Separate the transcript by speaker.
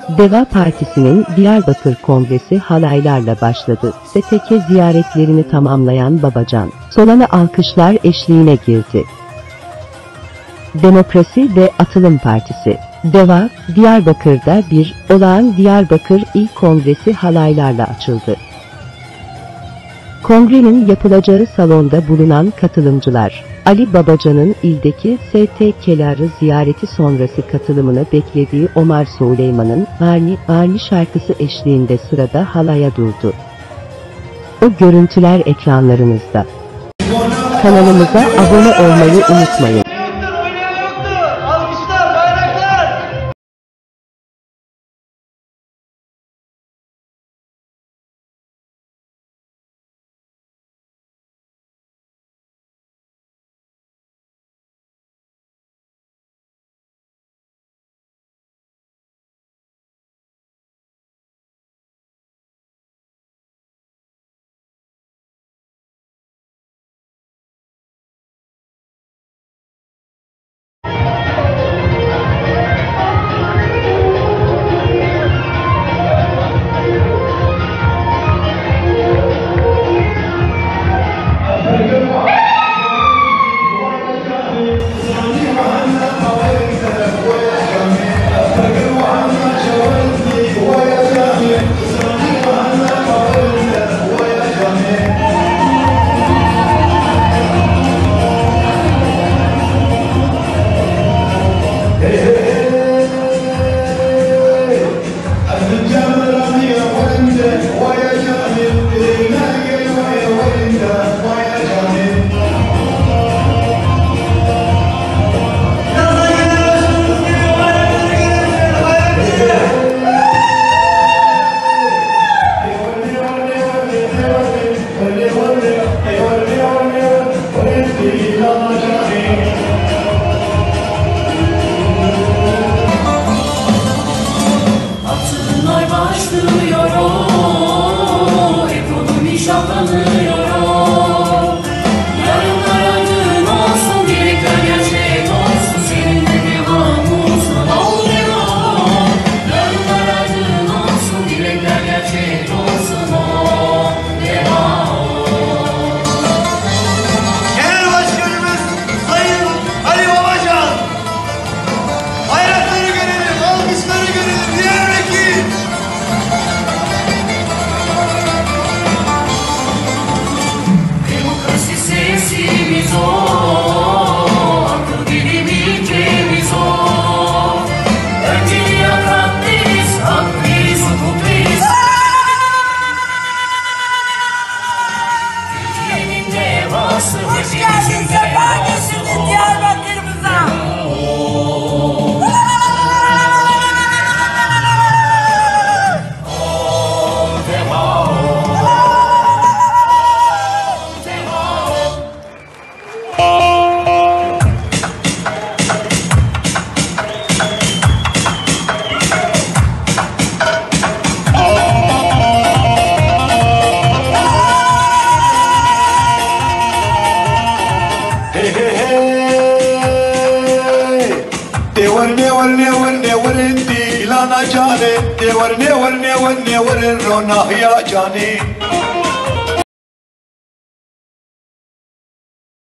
Speaker 1: Deva Partisi'nin Diyarbakır Kongresi halaylarla başladı. STK ziyaretlerini tamamlayan Babacan, Solan'a alkışlar eşliğine girdi. Demokrasi ve Atılım Partisi, Deva, Diyarbakır'da olağan Diyarbakır İl Kongresi halaylarla açıldı. Kongrenin yapılacağı salonda bulunan katılımcılar, Ali Babacan'ın ildeki STK'ları ziyareti sonrası katılımını beklediği Omar Süleyman'ın Varni şarkısı eşliğinde sırada halaya durdu. O görüntüler ekranlarınızda. Kanalımıza abone olmayı unutmayın.
Speaker 2: Hoş geldin, sefa getirdin Diyarbakır'ımıza.
Speaker 3: ورني ورني ورني ورني ورن رونا يا جاني